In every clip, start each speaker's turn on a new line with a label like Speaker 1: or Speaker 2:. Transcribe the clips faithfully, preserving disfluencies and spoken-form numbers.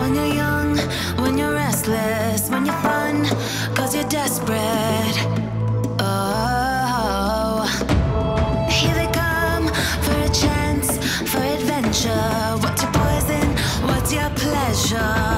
Speaker 1: When you're young, when you're restless, when you're fun, cause you're desperate. Oh, here they come for a chance, for adventure. What's your poison? What's your pleasure?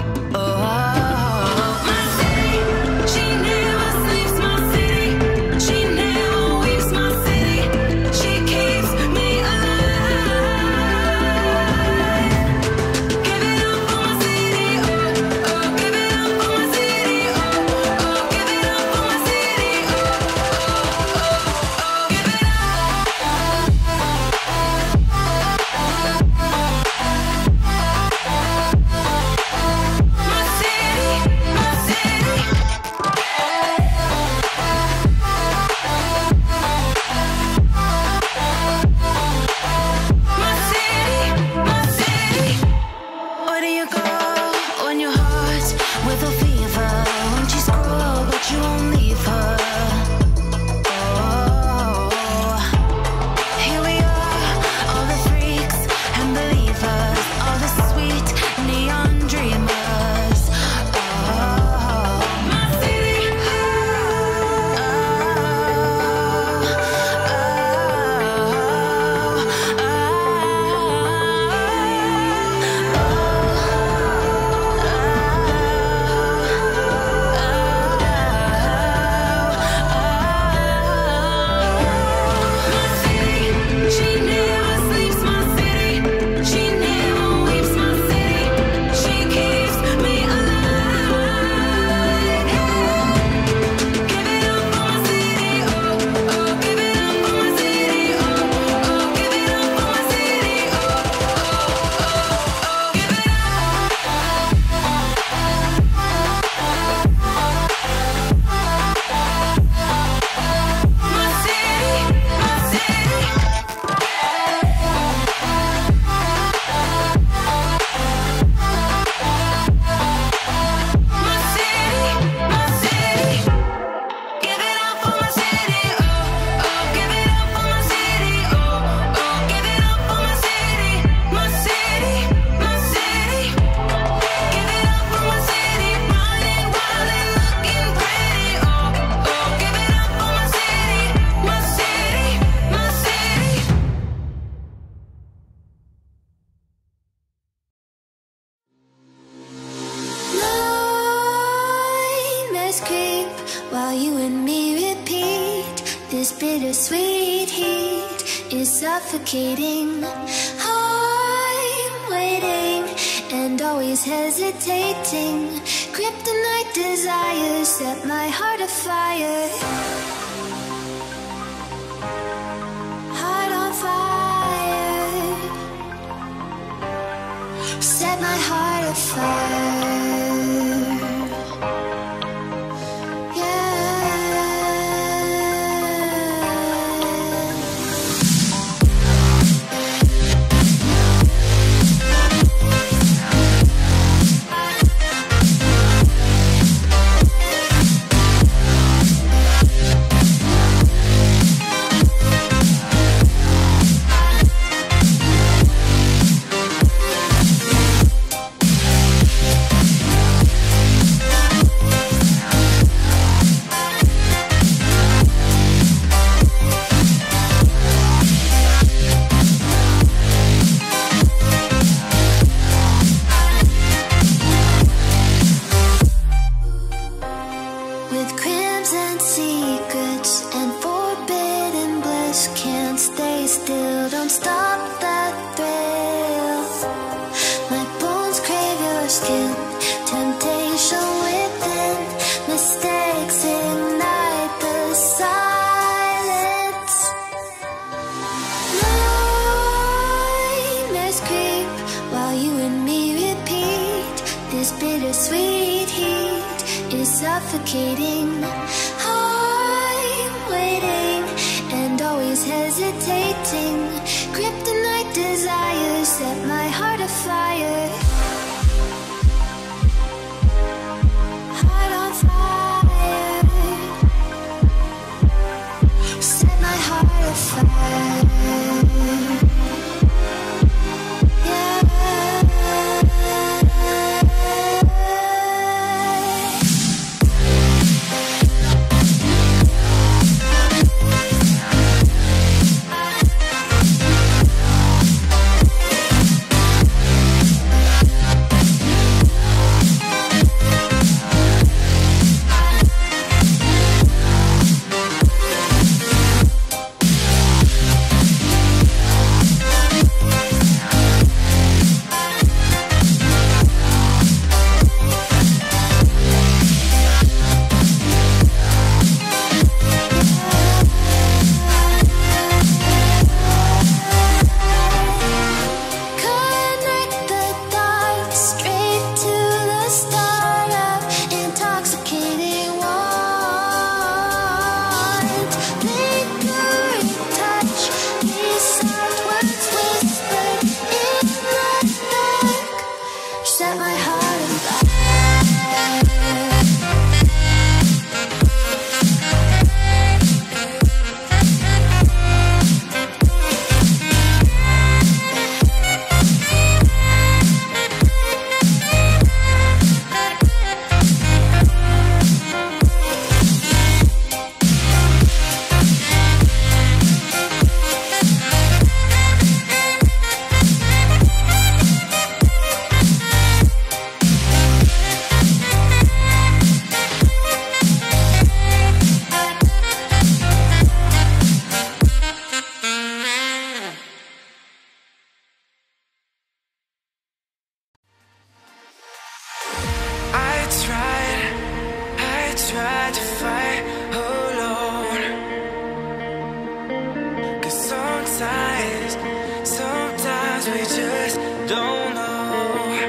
Speaker 2: While you and me repeat, this bittersweet heat is suffocating. I'm waiting and always hesitating. Kryptonite desires set my heart afire. Heart on fire. Set my heart afire. Suffocating. I'm waiting and always hesitating. Kryptonite desires set my heart afire. Heart on fire. Set my heart afire. Yeah. set my heart on fire.
Speaker 1: Tried to fight alone, 'cause sometimes, sometimes we just don't know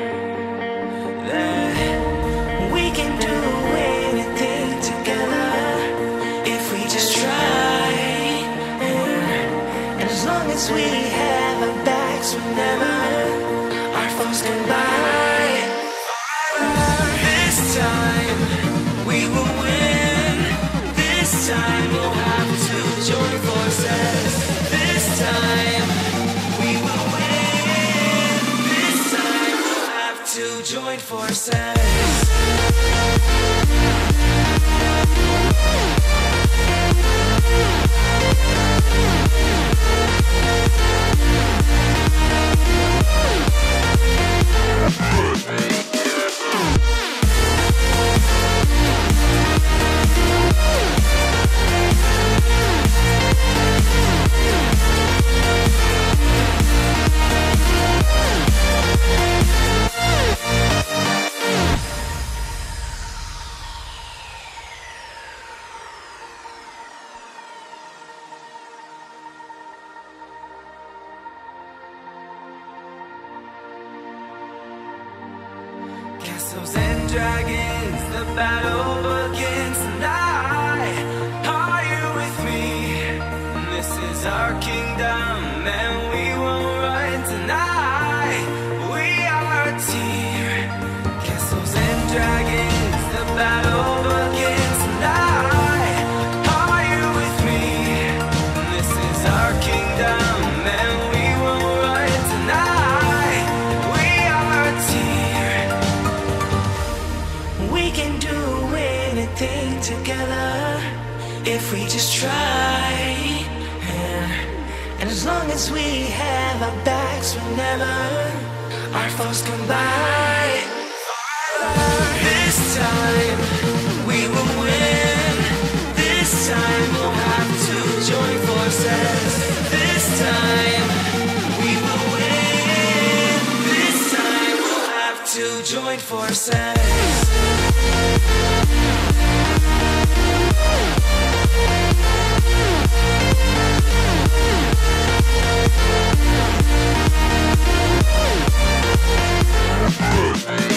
Speaker 1: that we can do anything together if we just try. And as long as we have our backs, whenever our foes come by, this time we will win. This time we'll have to join forces. This time we will win. This time we'll have to join forces. Castles and dragons, the battle begins tonight. Are you with me? This is our kingdom, and we won't run tonight. We are a team. Castles and dragons, the battle begins tonight. Are you with me? This is our kingdom, and we won't run tonight. We are a team. We can do anything together if we just try. And, and as long as we have our backs whenever our foes come by, this time we will win. This time we'll have to join forces. This time we will win. This time we'll have to join forces.
Speaker 2: Hey.